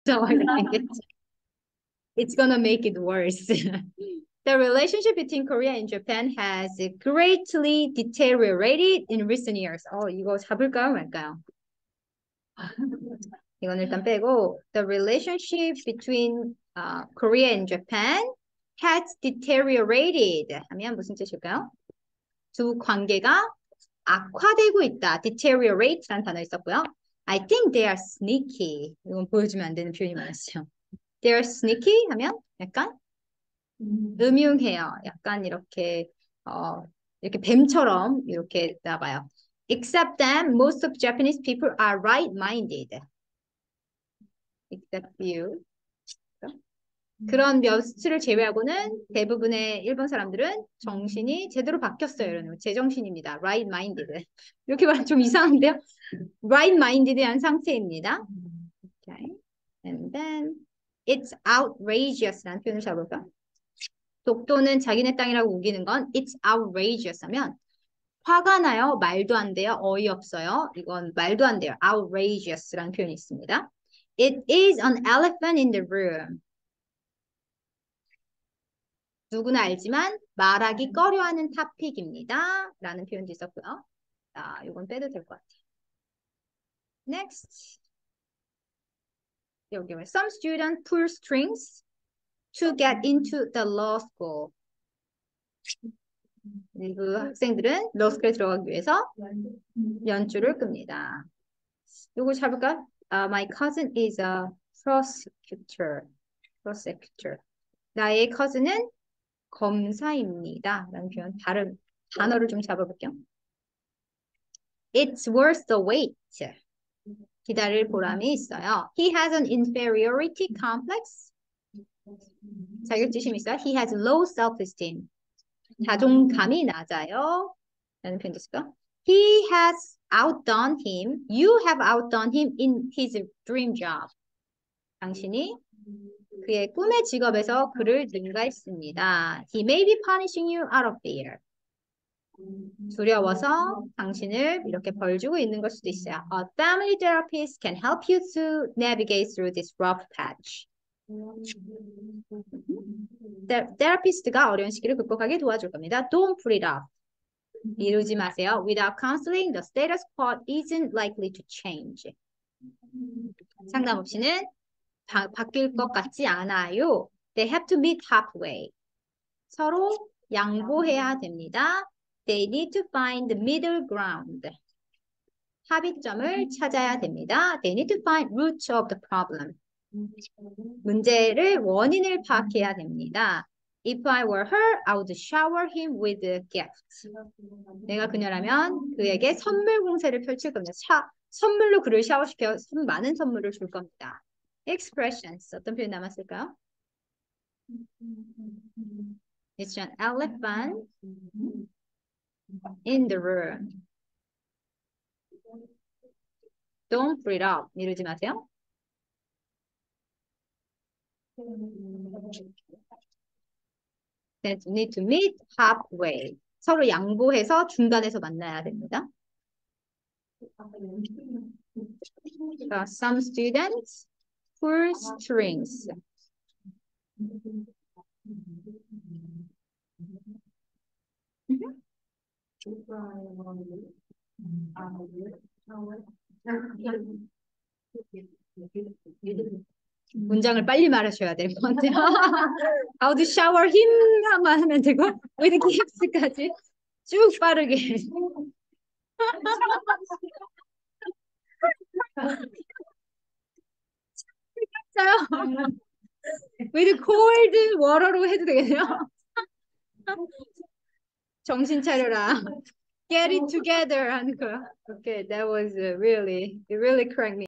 It's gonna make it worse. The relationship between Korea and Japan has greatly deteriorated in recent years. 이거 잡을까요, 말까요? 이건 일단 빼고 the relationship between Korea and Japan has deteriorated 하면 무슨 뜻일까요? 두 관계가 악화되고 있다. deteriorate라는 단어 있었고요. I think they are sneaky. 이건 보여주면 안 되는 표현이 많았죠. They are sneaky 하면 약간 음흉해요. 약간 이렇게 이렇게 뱀처럼 이렇게 나봐요. Except that most of Japanese people are right-minded. Except you. 그런 몇 수를 제외하고는 대부분의 일본 사람들은 정신이 제대로 바뀌었어요. 이러는 제정신입니다. right-minded. 이렇게 말하면 좀 이상한데요. right-minded한 상태입니다. Okay. And then it's outrageous라는 표현을 잡을까? 독도는 자기네 땅이라고 우기는 건 it's outrageous 하면 화가 나요. 말도 안 돼요. 어이없어요. 이건 말도 안 돼요. outrageous라는 표현이 있습니다. It is an elephant in the room. 누구나 알지만 말하기 꺼려하는 토픽입니다. 라는 표현도 있었고요. 자, 이건 빼도 될 것 같아요. Next. 여기 some students pull strings to get into the law school. 그 학생들은 러스쿨에 들어가기 위해서 연줄을 끕니다. 이거 잡을까? My cousin is a prosecutor. 나의 cousin은 검사입니다. 라는 표현, 단어를 좀 잡아볼게요. It's worth the wait. 기다릴 보람이 있어요. He has an inferiority complex. 자격지심이 있어요. He has low self-esteem. 자존감이 낮아요. 라는 표현도 있을까? He has outdone him. You have outdone him in his dream job. 당신이 그의 꿈의 직업에서 그를 능가했습니다. He may be punishing you out of fear. 두려워서 당신을 이렇게 벌 주고 있는 걸 수도 있어요. A family therapist can help you to navigate through this rough patch. 테라피스트가 어려운 시기를 극복하게 도와줄 겁니다. Don't put it off. 미루지 마세요. Without counseling, the status quo isn't likely to change. 상담 없이는 바뀔 것 같지 않아요. They have to meet halfway. 서로 양보해야 됩니다. They need to find the middle ground. 합의점을 찾아야 됩니다. They need to find roots of the problem. 문제를 원인을 파악해야 됩니다. If I were her, I would shower him with gifts. 내가 그녀라면 그에게 선물 공세를 펼칠 겁니다. 선물로 그를 샤워시켜 많은 선물을 줄 겁니다. Expressions. 어떤 표현 남았을까요? It's an elephant in the room. Don't freak out. 미루지 마세요. They need to meet halfway. 서로 양보해서 중간에서 만나야 됩니다. Some students pull strings. 문장을 빨리 말하셔야 될 것 같아요. How to shower him 하면 되고 with gifts까지 쭉 빠르게. with cold water로 해도 되겠네요. 정신 차려라. Get it together 하는 거야. Okay, that was it really cracked me.